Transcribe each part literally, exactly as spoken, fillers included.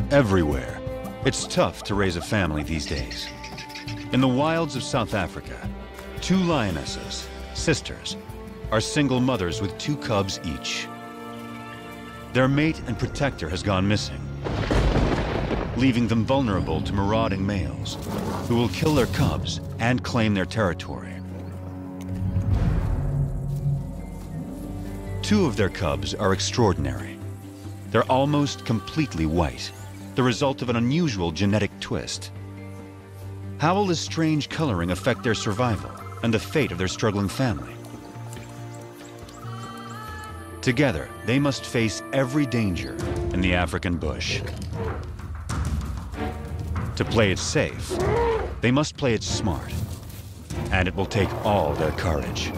everywhere. It's tough to raise a family these days. In the wilds of South Africa, two lionesses, sisters, are single mothers with two cubs each. Their mate and protector has gone missing, leaving them vulnerable to marauding males who will kill their cubs and claim their territory. Two of their cubs are extraordinary. They're almost completely white, the result of an unusual genetic twist. How will this strange coloring affect their survival and the fate of their struggling family? Together, they must face every danger in the African bush. To play it safe, they must play it smart, and it will take all their courage.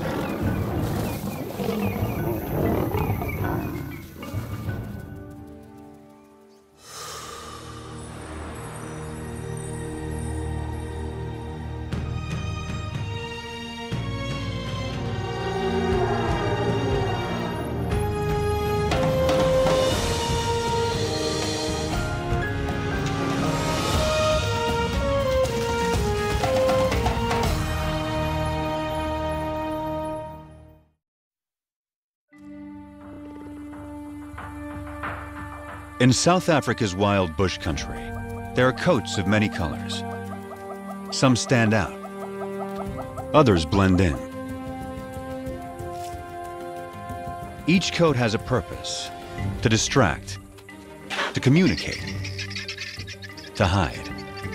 In South Africa's wild bush country, there are coats of many colors. Some stand out, others blend in. Each coat has a purpose: to distract, to communicate, to hide.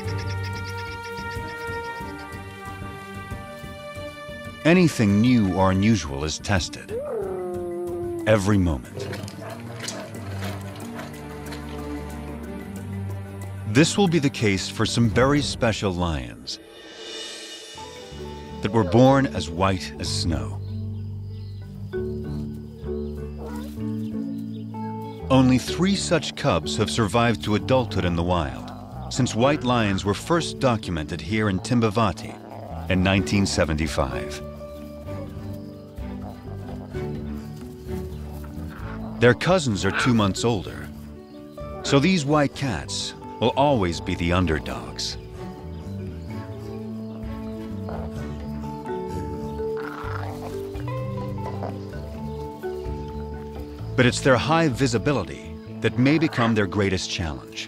Anything new or unusual is tested every moment. This will be the case for some very special lions that were born as white as snow. Only three such cubs have survived to adulthood in the wild, since white lions were first documented here in Timbavati in nineteen seventy-five. Their cousins are two months older, so these white cats will always be the underdogs. But it's their high visibility that may become their greatest challenge.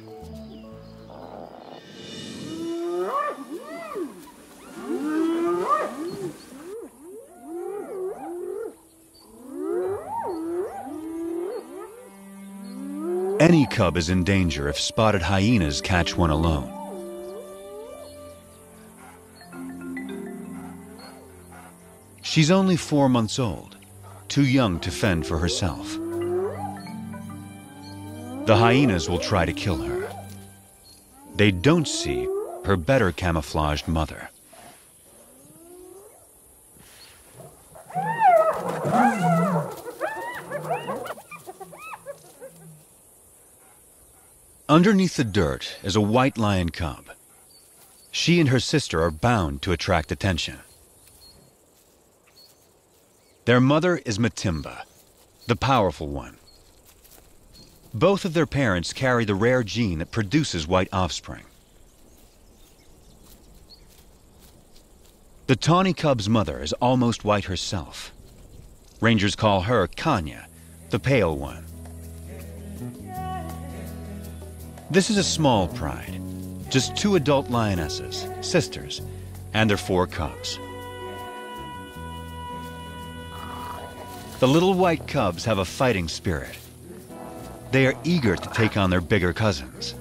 Any cub is in danger if spotted hyenas catch one alone. She's only four months old, too young to fend for herself. The hyenas will try to kill her. They don't see her better camouflaged mother. Underneath the dirt is a white lion cub. She and her sister are bound to attract attention. Their mother is Matimba, the powerful one. Both of their parents carry the rare gene that produces white offspring. The tawny cub's mother is almost white herself. Rangers call her Kanya, the pale one. This is a small pride, just two adult lionesses, sisters, and their four cubs. The little white cubs have a fighting spirit. They are eager to take on their bigger cousins.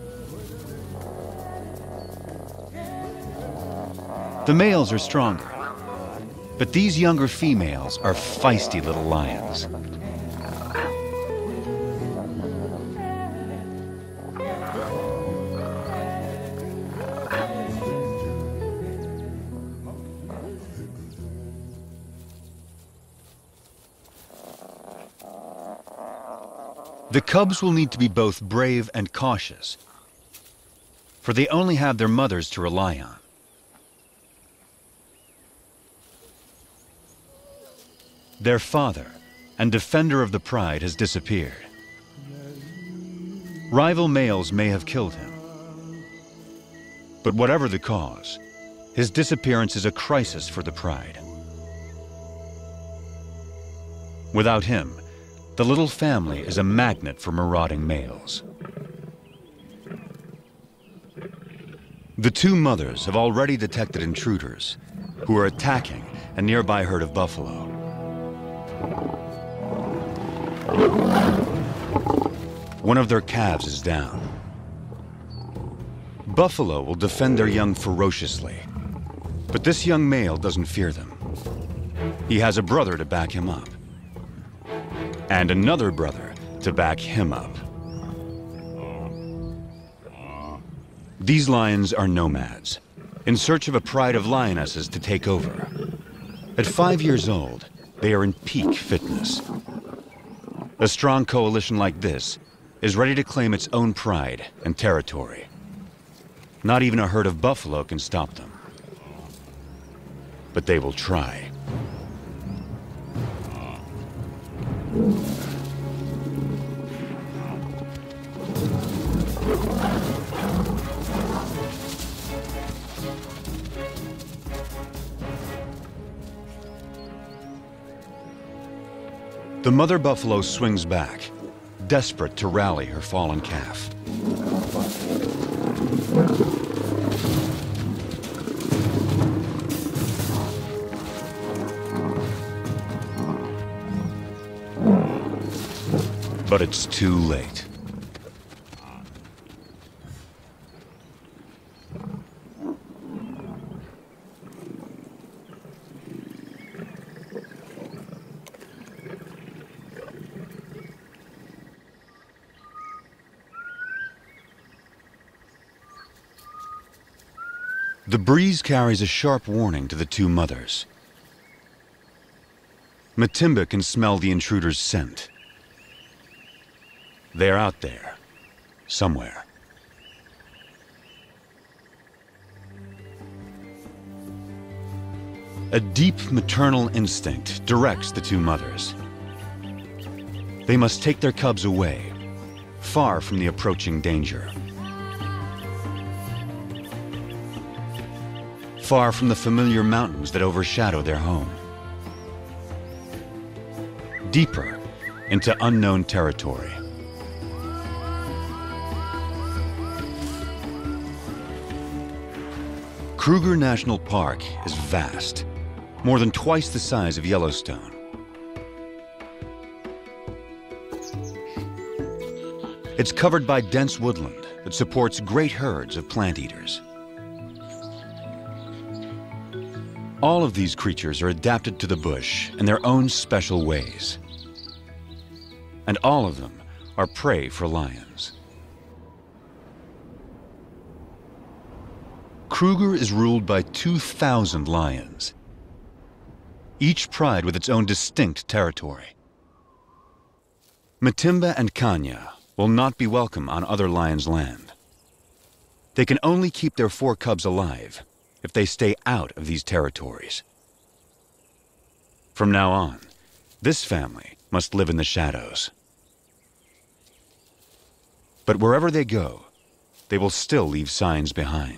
The males are stronger, but these younger females are feisty little lions. The cubs will need to be both brave and cautious, for they only have their mothers to rely on. Their father and defender of the pride has disappeared. Rival males may have killed him. But whatever the cause, his disappearance is a crisis for the pride. Without him, the little family is a magnet for marauding males. The two mothers have already detected intruders who are attacking a nearby herd of buffalo. One of their calves is down. Buffalo will defend their young ferociously, but this young male doesn't fear them. He has a brother to back him up, and another brother to back him up. These lions are nomads, in search of a pride of lionesses to take over. At five years old, they are in peak fitness. A strong coalition like this is ready to claim its own pride and territory. Not even a herd of buffalo can stop them. But they will try. The mother buffalo swings back, desperate to rally her fallen calf. But it's too late. The breeze carries a sharp warning to the two mothers. Matimba can smell the intruder's scent. They're out there, somewhere. A deep maternal instinct directs the two mothers. They must take their cubs away, far from the approaching danger. Far from the familiar mountains that overshadow their home. Deeper into unknown territory. Kruger National Park is vast, more than twice the size of Yellowstone. It's covered by dense woodland that supports great herds of plant eaters. All of these creatures are adapted to the bush in their own special ways. And all of them are prey for lions. Kruger is ruled by two thousand lions, each pride with its own distinct territory. Matimba and Kanya will not be welcome on other lions' land. They can only keep their four cubs alive if they stay out of these territories. From now on, this family must live in the shadows. But wherever they go, they will still leave signs behind.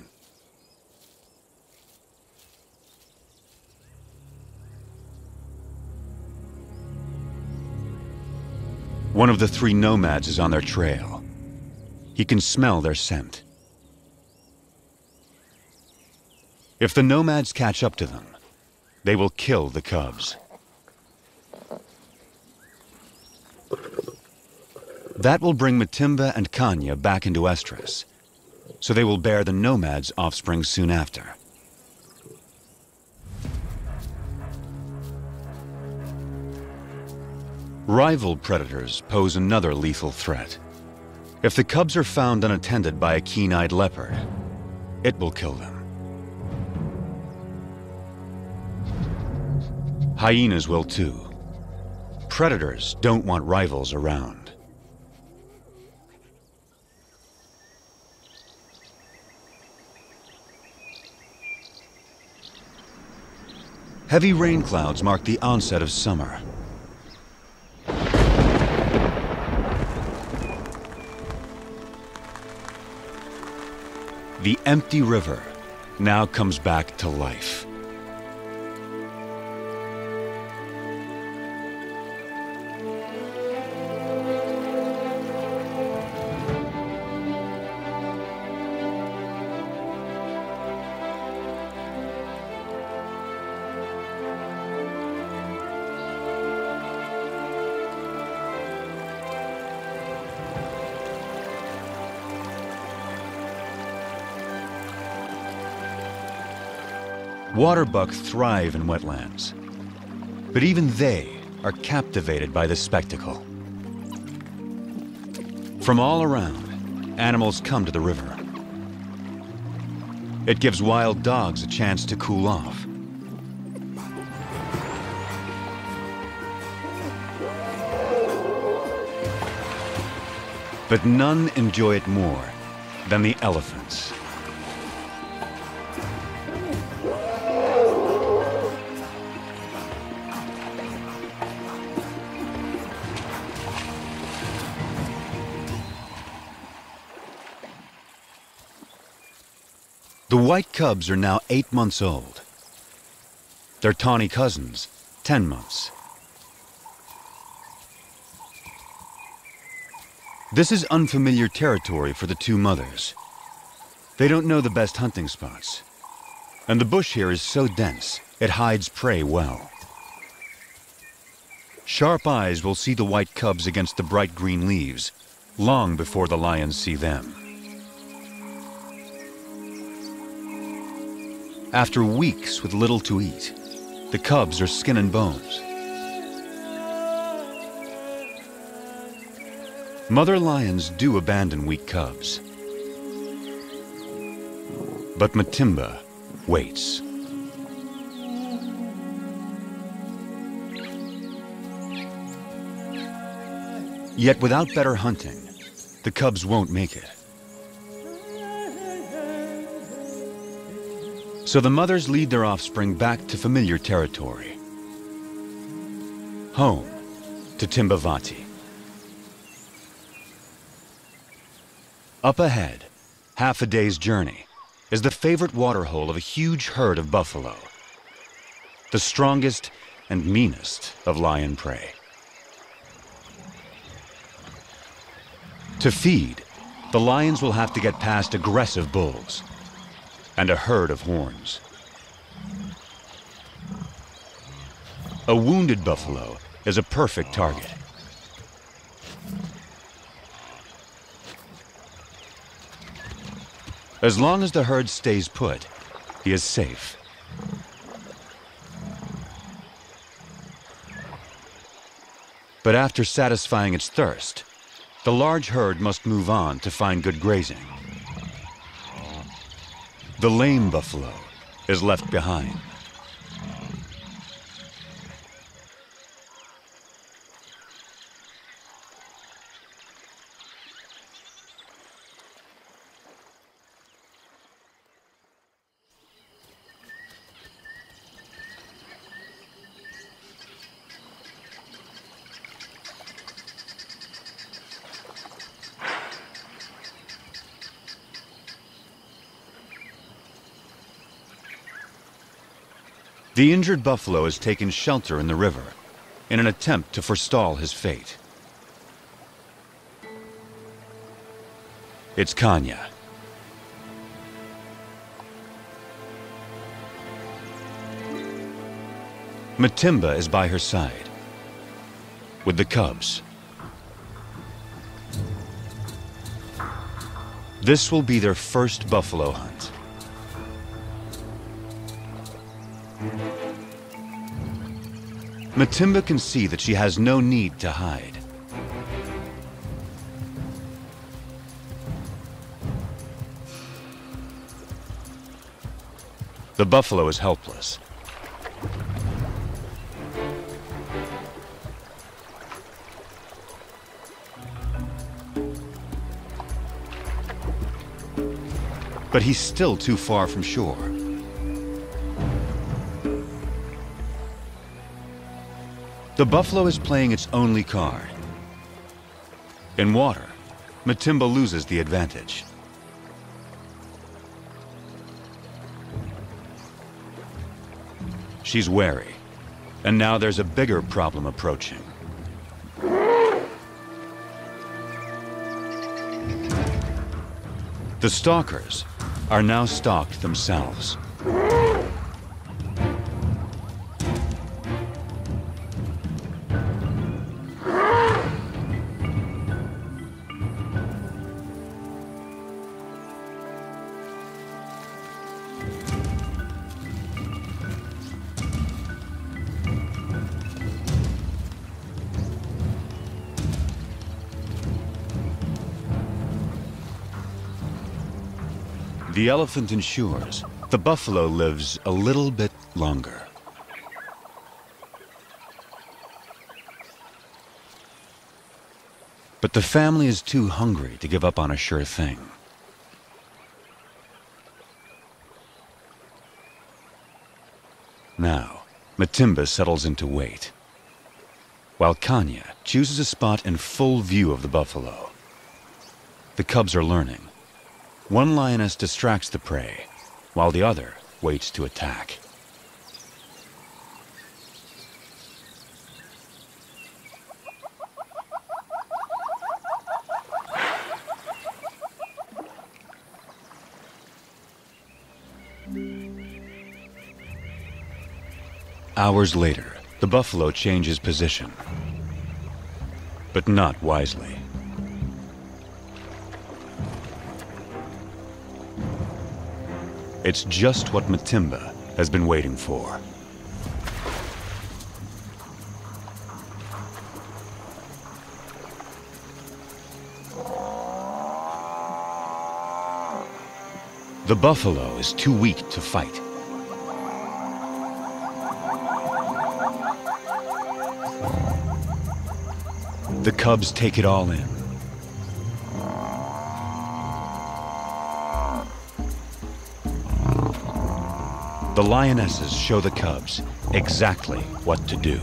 One of the three nomads is on their trail. He can smell their scent. If the nomads catch up to them, they will kill the cubs. That will bring Matimba and Kanya back into estrus, so they will bear the nomads' offspring soon after. Rival predators pose another lethal threat. If the cubs are found unattended by a keen-eyed leopard, it will kill them. Hyenas will too. Predators don't want rivals around. Heavy rain clouds mark the onset of summer. The empty river now comes back to life. Waterbuck thrive in wetlands, but even they are captivated by the spectacle. From all around, animals come to the river. It gives wild dogs a chance to cool off. But none enjoy it more than the elephants. The white cubs are now eight months old. Their tawny cousins, ten months. This is unfamiliar territory for the two mothers. They don't know the best hunting spots. And the bush here is so dense, it hides prey well. Sharp eyes will see the white cubs against the bright green leaves, long before the lions see them. After weeks with little to eat, the cubs are skin and bones. Mother lions do abandon weak cubs. But Matimba waits. Yet without better hunting, the cubs won't make it. So the mothers lead their offspring back to familiar territory. Home to Timbavati. Up ahead, half a day's journey, is the favorite waterhole of a huge herd of buffalo, the strongest and meanest of lion prey. To feed, the lions will have to get past aggressive bulls and a herd of horns. A wounded buffalo is a perfect target. As long as the herd stays put, he is safe. But after satisfying its thirst, the large herd must move on to find good grazing. The lame buffalo is left behind. The injured buffalo has taken shelter in the river in an attempt to forestall his fate. It's Kanya. Matimba is by her side, with the cubs. This will be their first buffalo hunt. Matimba can see that she has no need to hide. The buffalo is helpless. But he's still too far from shore. The buffalo is playing its only card. In water, Matimba loses the advantage. she's wary. And now there's a bigger problem approaching. The stalkers are now stalked themselves. The elephant ensures the buffalo lives a little bit longer. But the family is too hungry to give up on a sure thing. Now, Matimba settles into wait, while Kanya chooses a spot in full view of the buffalo. The cubs are learning. One lioness distracts the prey, while the other waits to attack. Hours later, the buffalo changes position, but not wisely. It's just what Matimba has been waiting for. The buffalo is too weak to fight. The cubs take it all in. The lionesses show the cubs exactly what to do.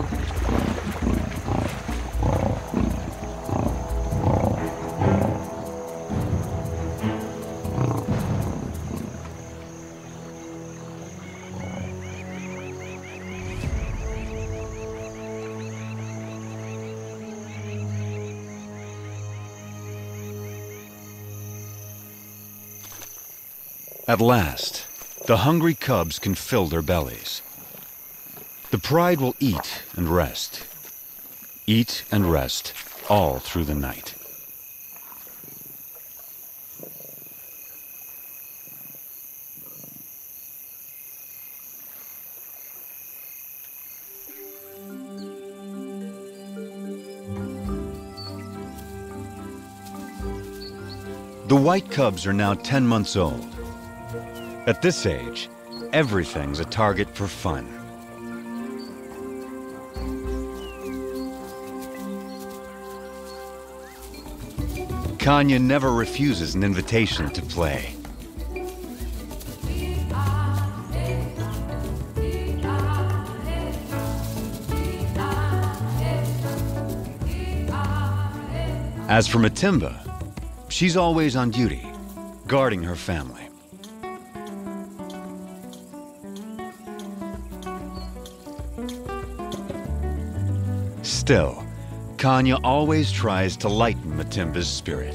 At last, the hungry cubs can fill their bellies. The pride will eat and rest. Eat and rest all through the night. The white cubs are now ten months old. At this age, everything's a target for fun. Kanya never refuses an invitation to play. As for Matimba, she's always on duty, guarding her family. Still, Kanya always tries to lighten Matimba's spirit.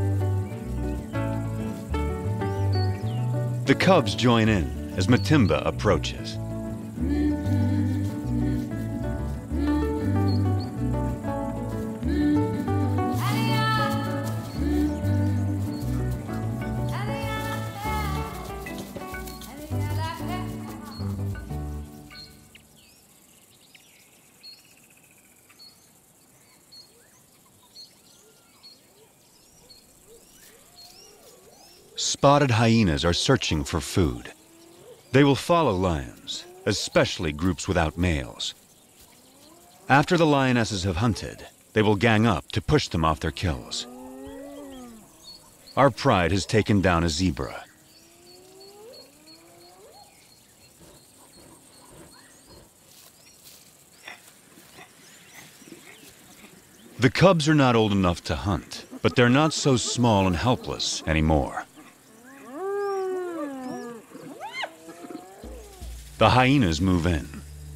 The cubs join in as Matimba approaches. Spotted hyenas are searching for food. They will follow lions, especially groups without males. After the lionesses have hunted, they will gang up to push them off their kills. Our pride has taken down a zebra. The cubs are not old enough to hunt, but they're not so small and helpless anymore. The hyenas move in.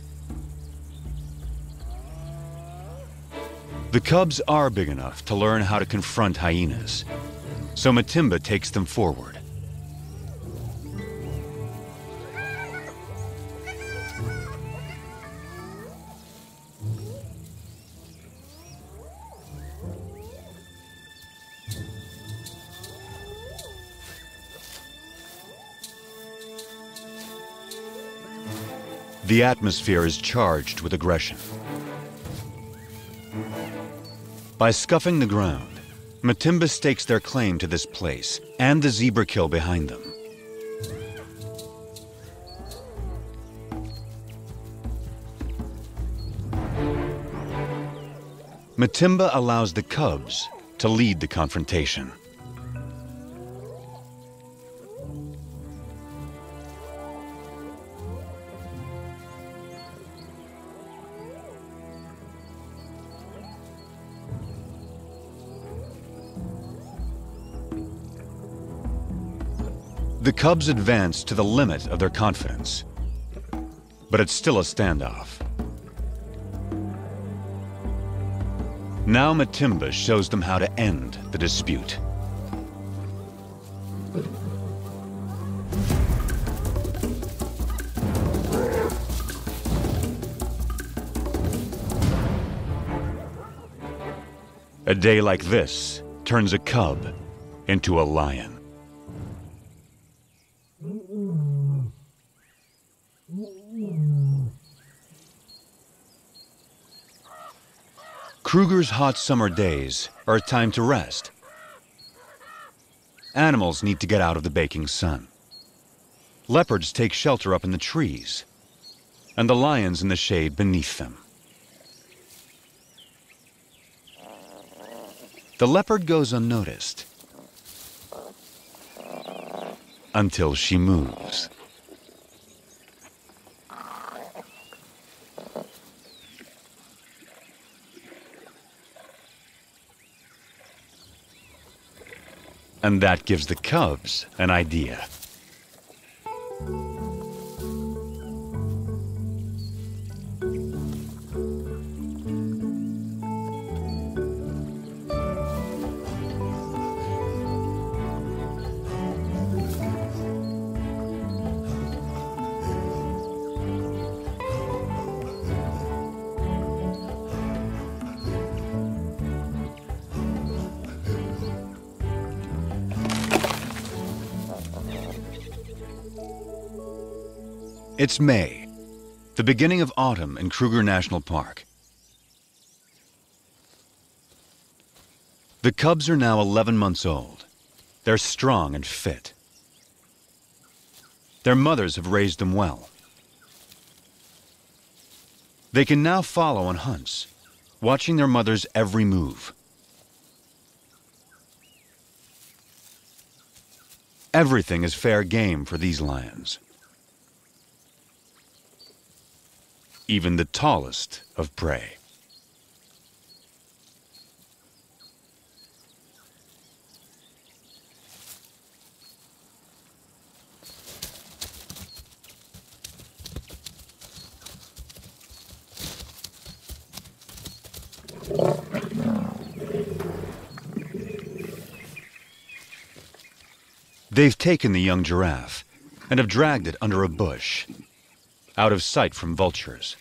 The cubs are big enough to learn how to confront hyenas, so Matimba takes them forward. The atmosphere is charged with aggression. By scuffing the ground, Matimba stakes their claim to this place and the zebra kill behind them. Matimba allows the cubs to lead the confrontation. The cubs advance to the limit of their confidence, but it's still a standoff. Now Matimba shows them how to end the dispute. A day like this turns a cub into a lion. Kruger's hot summer days are a time to rest. Animals need to get out of the baking sun. Leopards take shelter up in the trees, and the lions in the shade beneath them. The leopard goes unnoticed until she moves. And that gives the cubs an idea. It's May, the beginning of autumn in Kruger National Park. The cubs are now eleven months old. They're strong and fit. Their mothers have raised them well. They can now follow on hunts, watching their mother's every move. Everything is fair game for these lions. Even the tallest of prey. They've taken the young giraffe and have dragged it under a bush, out of sight from vultures.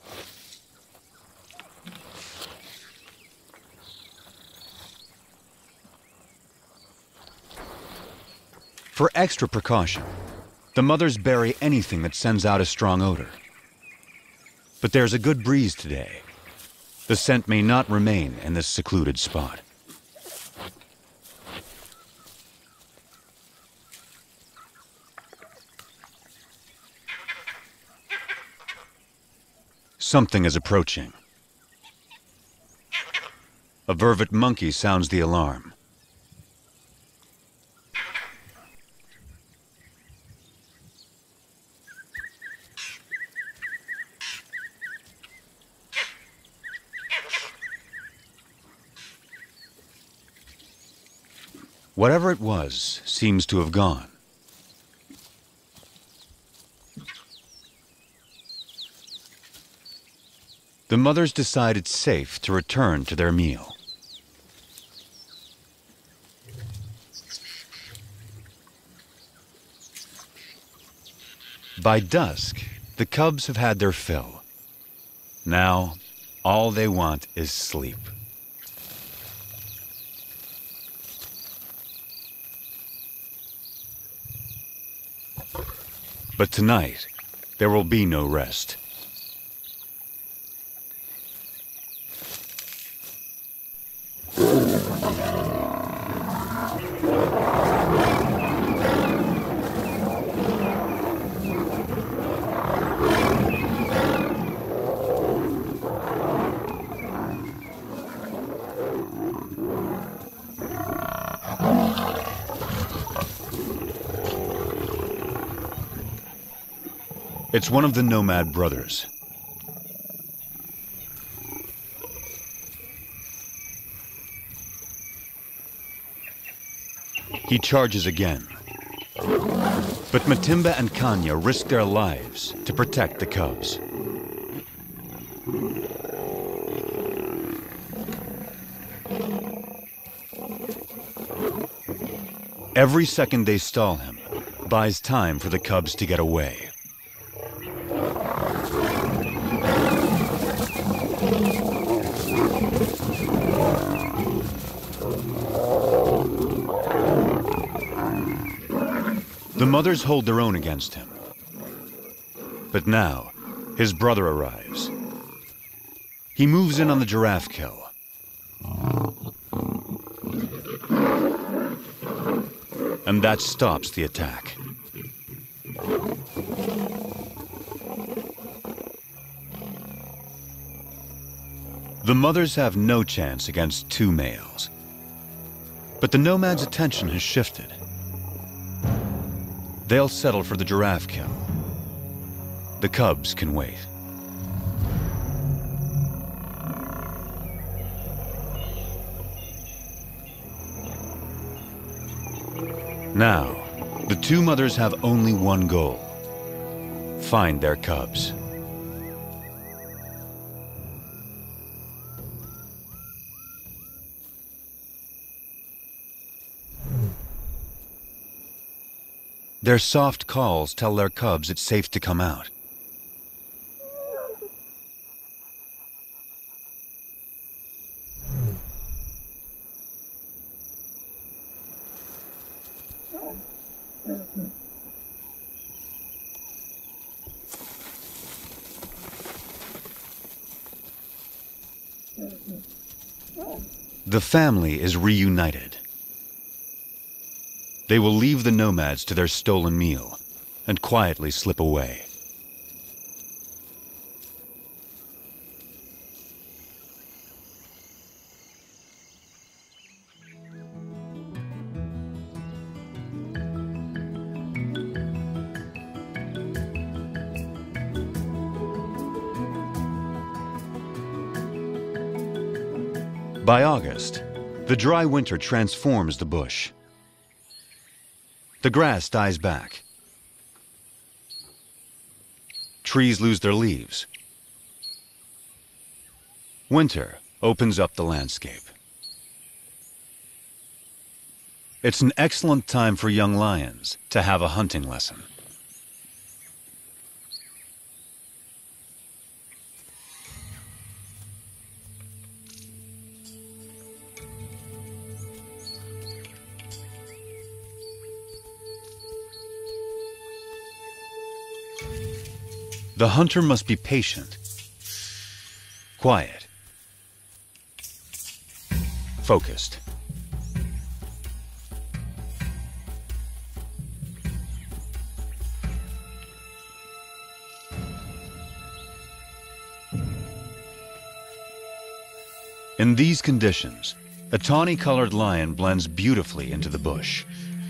For extra precaution, the mothers bury anything that sends out a strong odor. But there's a good breeze today. The scent may not remain in this secluded spot. Something is approaching. A vervet monkey sounds the alarm. Whatever it was seems to have gone. the mothers decide it's safe to return to their meal. By dusk, the cubs have had their fill. Now, all they want is sleep. But tonight, there will be no rest. It's one of the nomad brothers. He charges again. But Matimba and Kanya risk their lives to protect the cubs. Every second they stall him buys time for the cubs to get away. The mothers hold their own against him. But now, his brother arrives. He moves in on the giraffe kill. And that stops the attack. The mothers have no chance against two males. But the nomad's attention has shifted. They'll settle for the giraffe kill. The cubs can wait. Now, the two mothers have only one goal: find their cubs. Their soft calls tell their cubs it's safe to come out. The family is reunited. They will leave the nomads to their stolen meal and quietly slip away. By August, the dry winter transforms the bush. The grass dies back. Trees lose their leaves. Winter opens up the landscape. It's an excellent time for young lions to have a hunting lesson. The hunter must be patient, quiet, focused. In these conditions, a tawny-colored lion blends beautifully into the bush.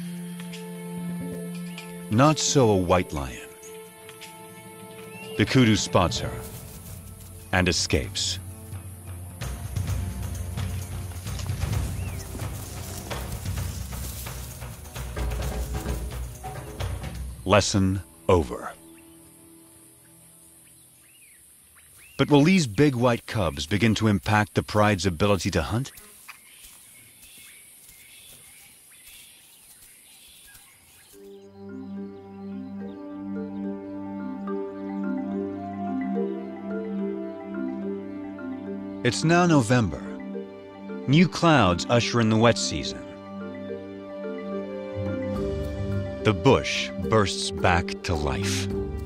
Not so a white lion. The kudu spots her and escapes. Lesson over. But will these big white cubs begin to impact the pride's ability to hunt? It's now November. New clouds usher in the wet season. The bush bursts back to life.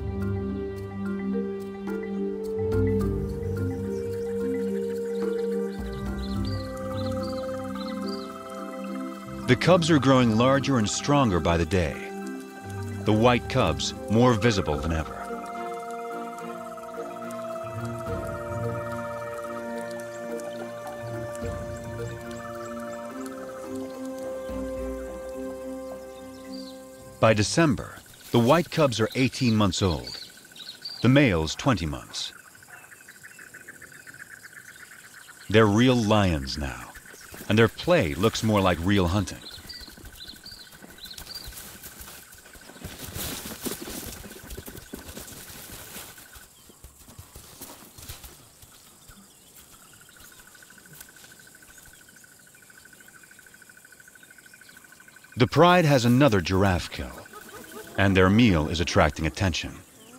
The cubs are growing larger and stronger by the day. The white cubs more visible than ever. By December, the white cubs are eighteen months old, the males twenty months. They're real lions now, and their play looks more like real hunting. The pride has another giraffe kill, and their meal is attracting attention.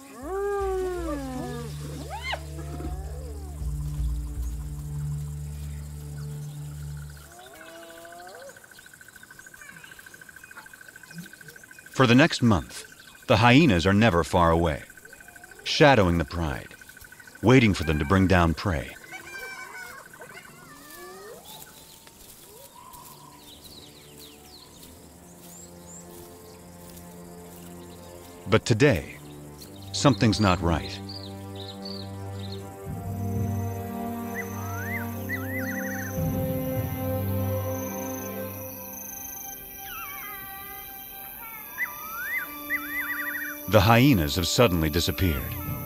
For the next month, the hyenas are never far away, shadowing the pride, waiting for them to bring down prey. But today, something's not right. The hyenas have suddenly disappeared.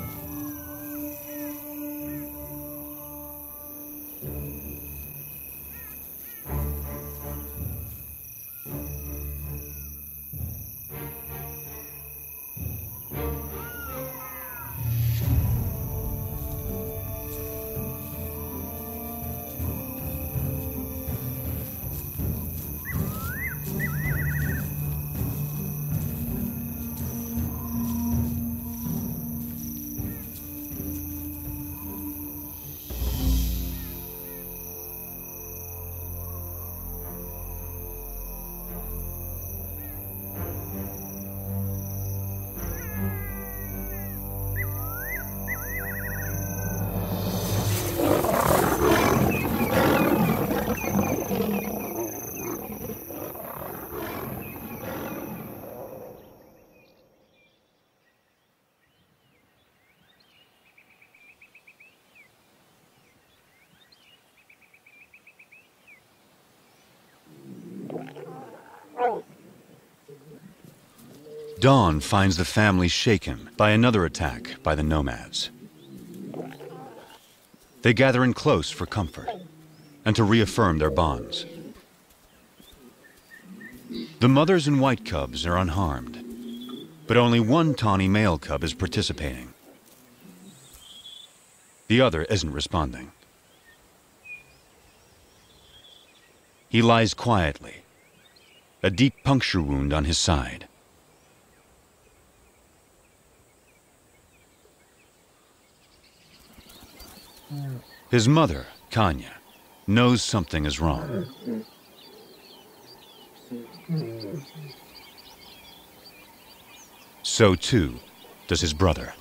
Dawn finds the family shaken by another attack by the nomads. They gather in close for comfort and to reaffirm their bonds. The mothers and white cubs are unharmed, but only one tawny male cub is participating. The other isn't responding. He lies quietly, a deep puncture wound on his side. His mother, Kanya, knows something is wrong. So too does his brother.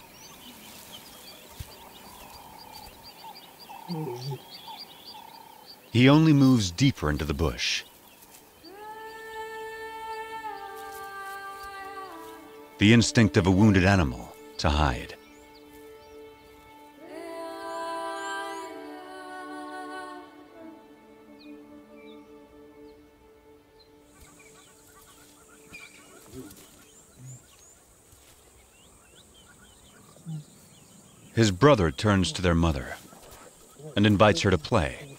He only moves deeper into the bush. The instinct of a wounded animal to hide. His brother turns to their mother and invites her to play.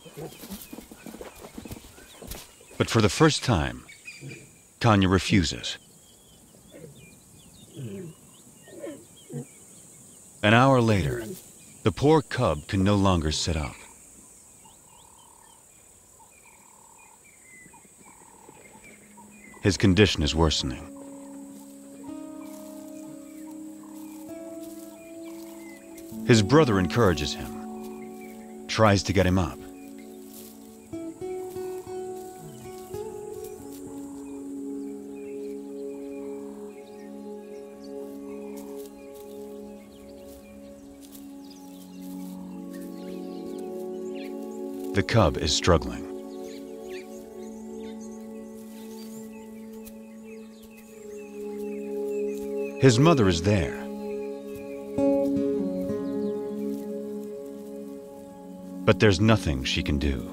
But for the first time, Kanya refuses. An hour later, The poor cub can no longer sit up. His condition is worsening. His brother encourages him, tries to get him up. The cub is struggling. His mother is there. But there's nothing she can do.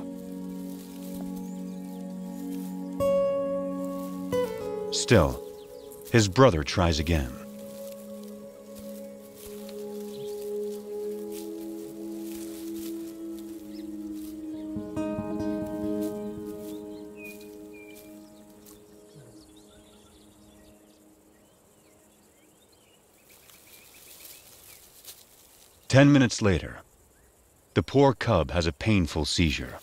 Still, his brother tries again. Ten minutes later, the poor cub has a painful seizure.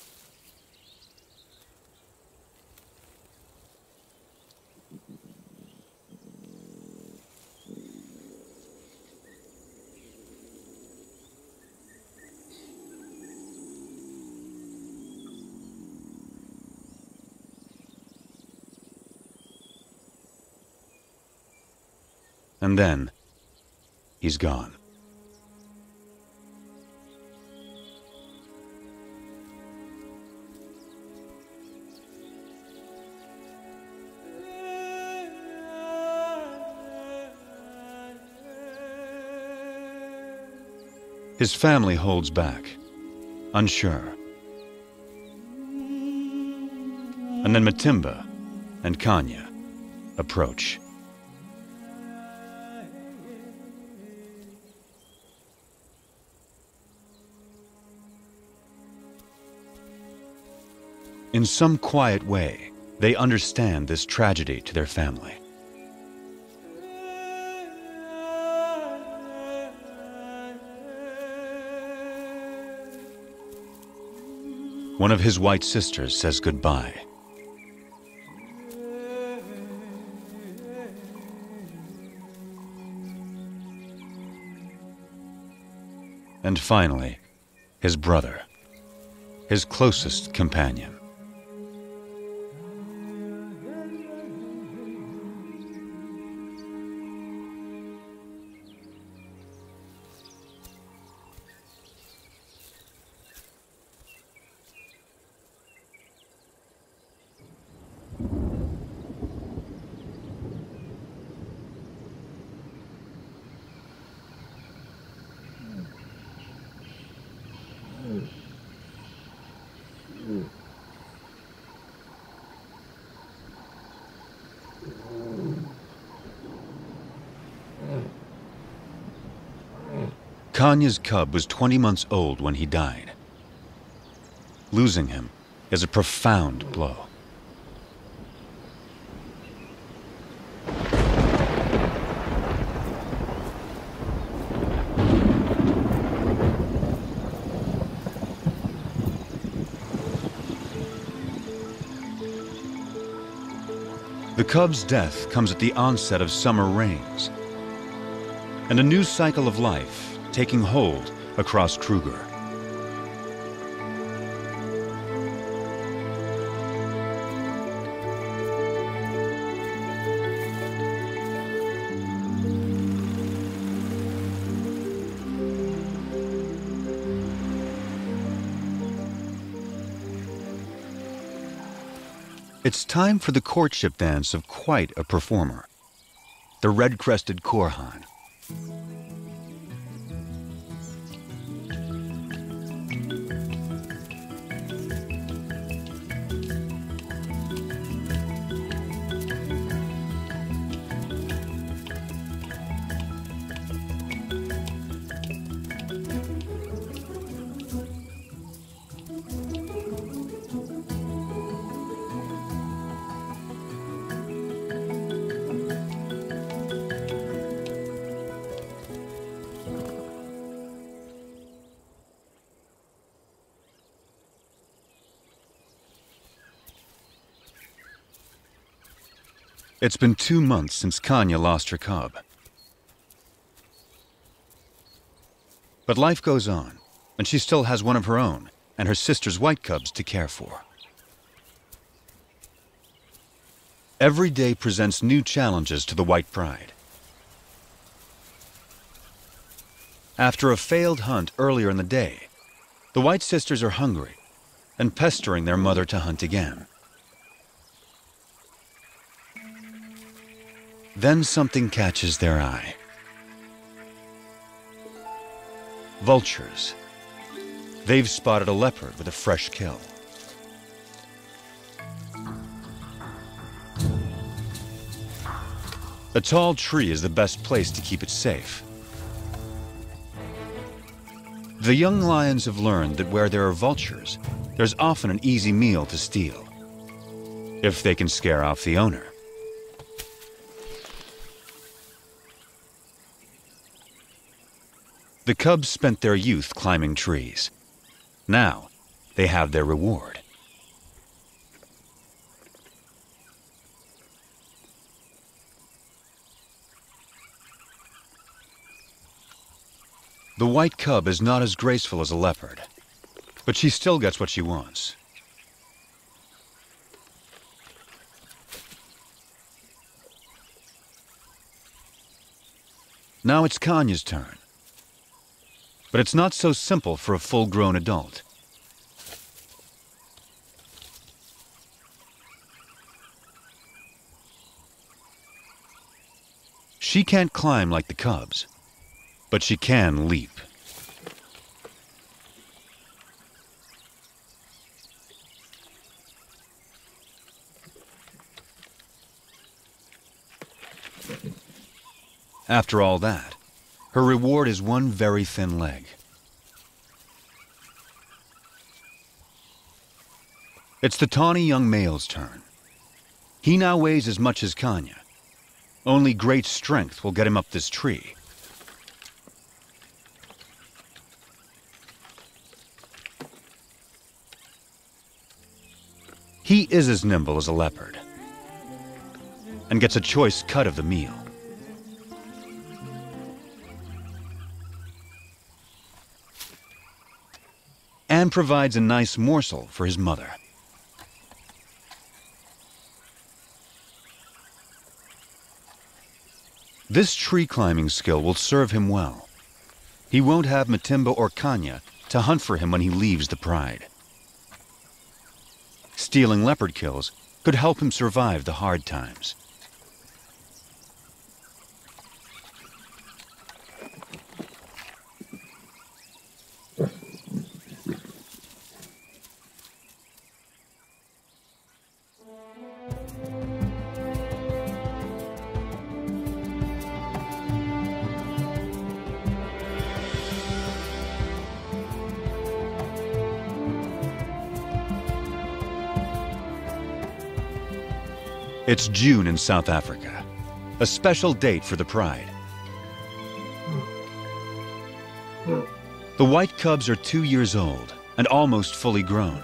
And then, he's gone. His family holds back, unsure. And then Matimba and Kanya approach. In some quiet way, they understand this tragedy to their family. One of his white sisters says goodbye. And finally, his brother, his closest companion. Kanya's cub was twenty months old when he died. Losing him is a profound blow. The cub's death comes at the onset of summer rains, and a new cycle of life taking hold across Kruger. It's time for the courtship dance of quite a performer, the red-crested Korhan. It's been two months since Kanya lost her cub. But life goes on, and she still has one of her own and her sister's white cubs to care for. Every day presents new challenges to the White Pride. After a failed hunt earlier in the day, the White sisters are hungry and pestering their mother to hunt again. Then something catches their eye. Vultures. They've spotted a leopard with a fresh kill. A tall tree is the best place to keep it safe. The young lions have learned that where there are vultures, there's often an easy meal to steal, if they can scare off the owner. The cubs spent their youth climbing trees. Now, they have their reward. The white cub is not as graceful as a leopard, but she still gets what she wants. Now it's Kanya's turn. But it's not so simple for a full-grown adult. She can't climb like the cubs, but she can leap. After all that, her reward is one very thin leg. It's the tawny young male's turn. He now weighs as much as Kanya. Only great strength will get him up this tree. He is as nimble as a leopard and gets a choice cut of the meal. And provides a nice morsel for his mother. This tree climbing skill will serve him well. He won't have Matimba or Kanya to hunt for him when he leaves the Pride. Stealing leopard kills could help him survive the hard times. It's June in South Africa, a special date for the Pride. The white cubs are two years old and almost fully grown.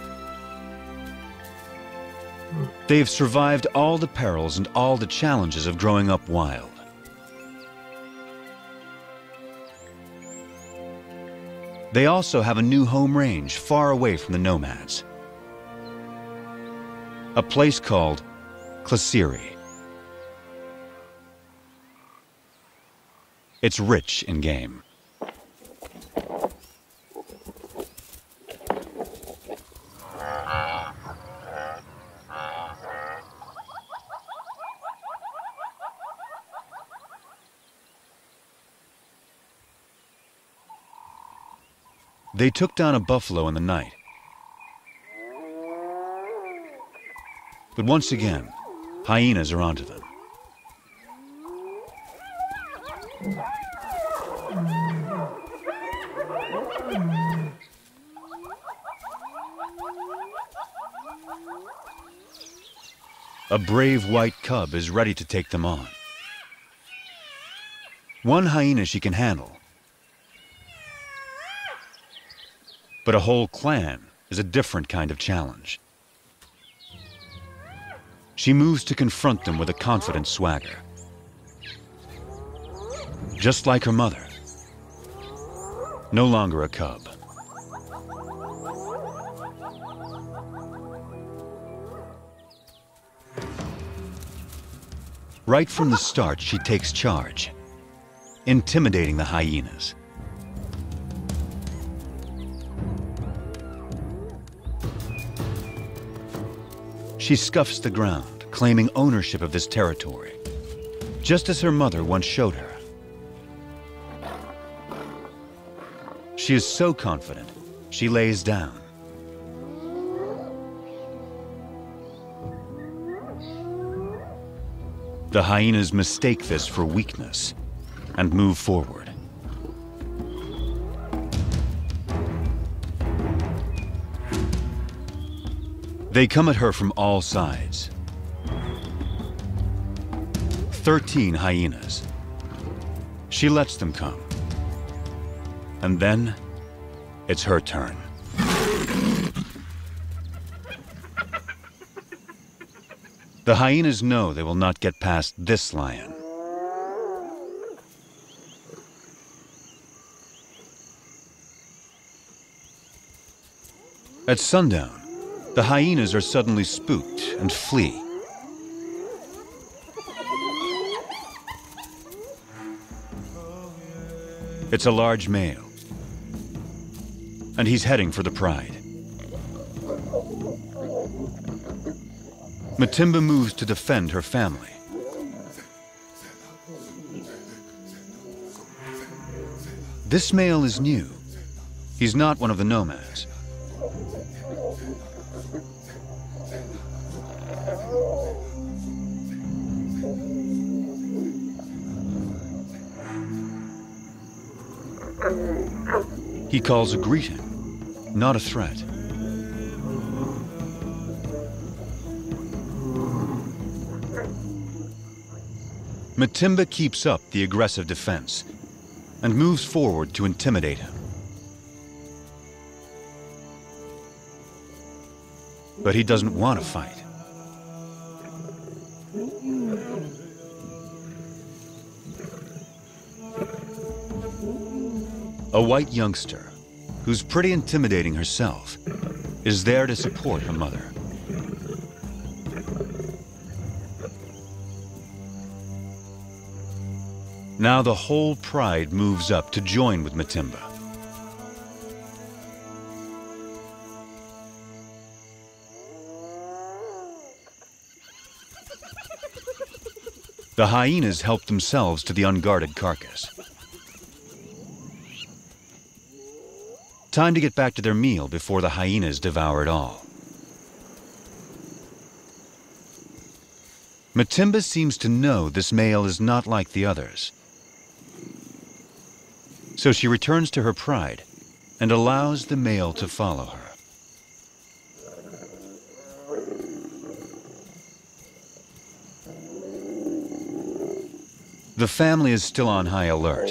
They have survived all the perils and all the challenges of growing up wild. They also have a new home range far away from the nomads. A place called Klasiri. It's rich in game. They took down a buffalo in the night. But once again, hyenas are onto them. A brave white cub is ready to take them on. One hyena she can handle, but a whole clan is a different kind of challenge. She moves to confront them with a confident swagger. Just like her mother. No longer a cub. Right from the start, she takes charge, intimidating the hyenas. She scuffs the ground, claiming ownership of this territory, just as her mother once showed her. She is so confident, she lays down. The hyenas mistake this for weakness and move forward. They come at her from all sides. Thirteen hyenas. She lets them come. And then, it's her turn. The hyenas know they will not get past this lion. At sundown, the hyenas are suddenly spooked and flee. It's a large male, and he's heading for the pride. Matimba moves to defend her family. This male is new. He's not one of the nomads. He calls a greeting, not a threat. Matimba keeps up the aggressive defense and moves forward to intimidate him. But he doesn't want to fight. A white youngster, who's pretty intimidating herself, is there to support her mother. Now the whole pride moves up to join with Matimba. The hyenas help themselves to the unguarded carcass. Time to get back to their meal before the hyenas devour it all. Matimba seems to know this male is not like the others. So she returns to her pride and allows the male to follow her. The family is still on high alert.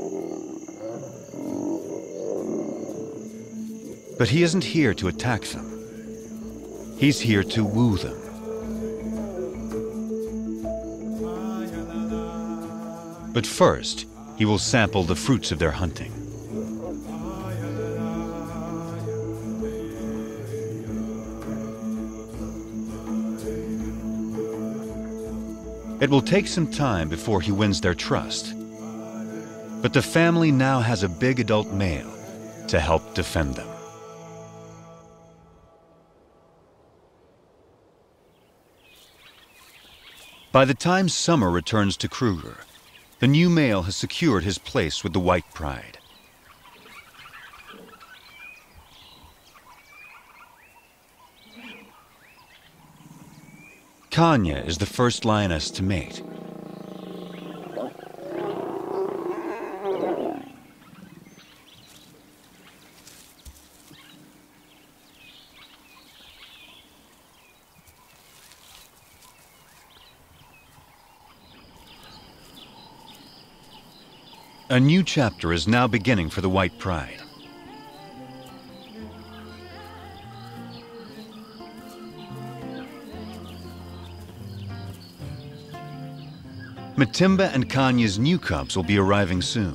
But he isn't here to attack them. He's here to woo them. But first, he will sample the fruits of their hunting. It will take some time before he wins their trust. But the family now has a big adult male to help defend them. By the time summer returns to Kruger, the new male has secured his place with the white pride. Kanya is the first lioness to mate. A new chapter is now beginning for the white pride. Matimba and Kanya's new cubs will be arriving soon.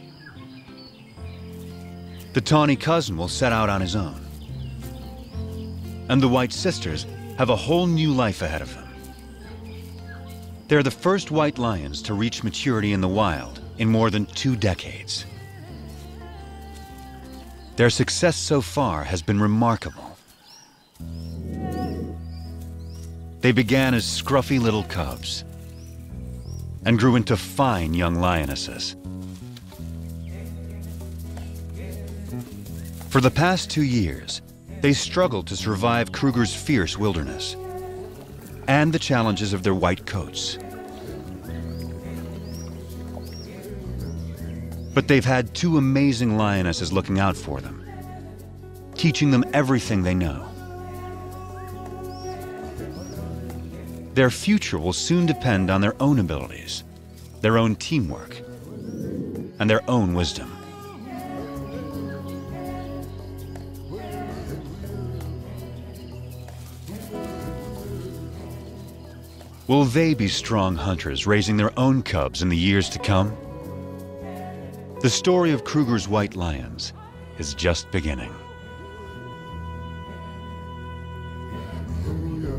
The tawny cousin will set out on his own. And the white sisters have a whole new life ahead of them. They're the first white lions to reach maturity in the wild in more than two decades. Their success so far has been remarkable. They began as scruffy little cubs and grew into fine young lionesses. For the past two years, they struggled to survive Kruger's fierce wilderness and the challenges of their white coats. But they've had two amazing lionesses looking out for them, teaching them everything they know. Their future will soon depend on their own abilities, their own teamwork, and their own wisdom. Will they be strong hunters raising their own cubs in the years to come? The story of Kruger's white lions is just beginning.